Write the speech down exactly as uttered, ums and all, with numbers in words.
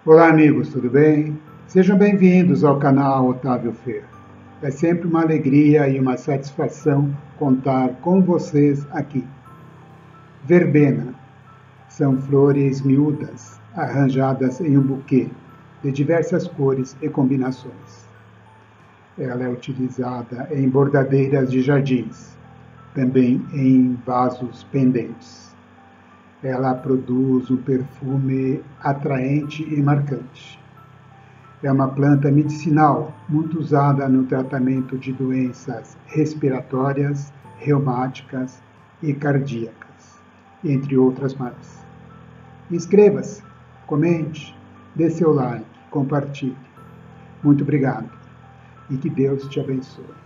Olá, amigos, tudo bem? Sejam bem-vindos ao canal Otávio Fer. É sempre uma alegria e uma satisfação contar com vocês aqui. Verbena são flores miúdas, arranjadas em um buquê, de diversas cores e combinações. Ela é utilizada em bordadeiras de jardins, também em vasos pendentes. Ela produz um perfume atraente e marcante. É uma planta medicinal muito usada no tratamento de doenças respiratórias, reumáticas e cardíacas, entre outras mais. Inscreva-se, comente, dê seu like, compartilhe. Muito obrigado e que Deus te abençoe.